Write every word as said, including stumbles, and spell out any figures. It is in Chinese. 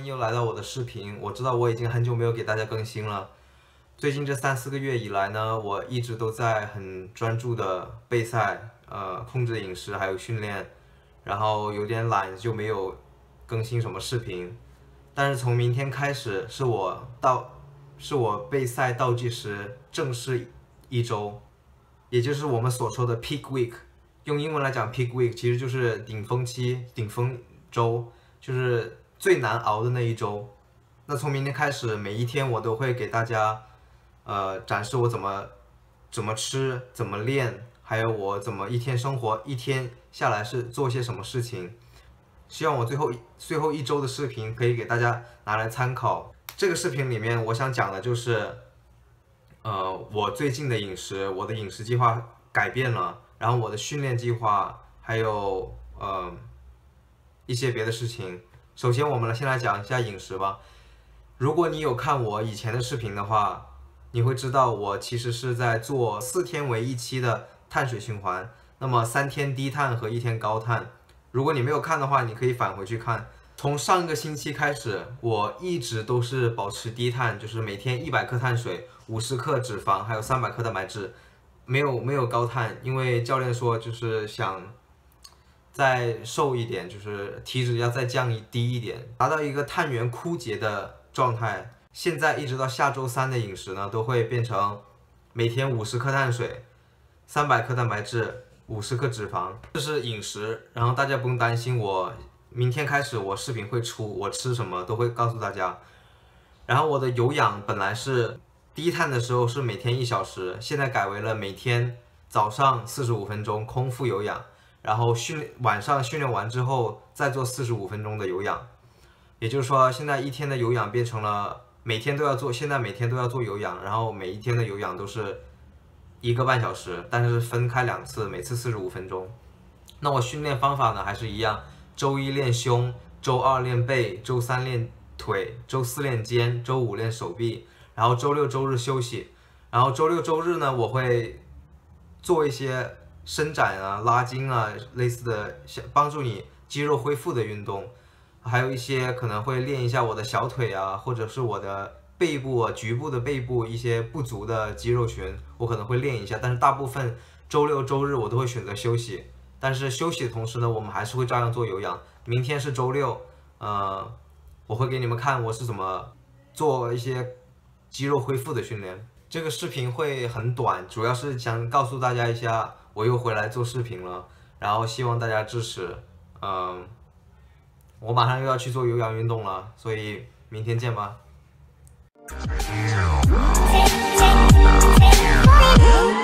迎又来到我的视频。我知道我已经很久没有给大家更新了。最近这三四个月以来呢，我一直都在很专注的备赛，呃，控制饮食还有训练，然后有点懒就没有更新什么视频。但是从明天开始是我倒是我备赛倒计时正式一周，也就是我们所说的 peak week。用英文来讲 peak week 其实就是顶峰期、顶峰周，就是最难熬的那一周。那从明天开始，每一天我都会给大家，呃，展示我怎么怎么吃、怎么练，还有我怎么一天生活，一天下来是做些什么事情。希望我最后最后一周的视频可以给大家拿来参考。这个视频里面，我想讲的就是，呃，我最近的饮食，我的饮食计划改变了，然后我的训练计划，还有呃一些别的事情。首先，我们先来讲一下饮食吧。如果你有看我以前的视频的话，你会知道我其实是在做四天为一期的碳水循环，那么三天低碳和一天高碳。如果你没有看的话，你可以返回去看。从上个星期开始，我一直都是保持低碳，就是每天一百克碳水、五十克脂肪，还有三百克蛋白质，没有没有高碳，因为教练说就是想再瘦一点，就是体脂要再降低一点，达到一个碳源枯竭的状态。现在一直到下周三的饮食呢，都会变成每天五十克碳水、三百克蛋白质、五十克脂肪，这是饮食。然后大家不用担心，我明天开始我视频会出，我吃什么都会告诉大家。然后我的有氧本来是低碳的时候是每天一小时，现在改为了每天早上四十五分钟空腹有氧，然后训练晚上训练完之后再做四十五分钟的有氧。也就是说，现在一天的有氧变成了每天都要做，现在每天都要做有氧，然后每一天的有氧都是一个半小时，但是分开两次，每次四十五分钟。那我训练方法呢还是一样，周一练胸，周二练背，周三练腿，周四练肩，周五练手臂，然后周六周日休息。然后周六周日呢，我会做一些伸展啊、拉筋啊类似的，帮助你肌肉恢复的运动。还有一些可能会练一下我的小腿啊，或者是我的背部啊、局部的背部一些不足的肌肉群，我可能会练一下。但是大部分周六周日我都会选择休息。但是休息的同时呢，我们还是会照样做有氧。明天是周六，呃，我会给你们看我是怎么做一些肌肉恢复的训练。这个视频会很短，主要是想告诉大家一下，我又回来做视频了，然后希望大家支持。嗯、呃，我马上又要去做有氧运动了，所以明天见吧。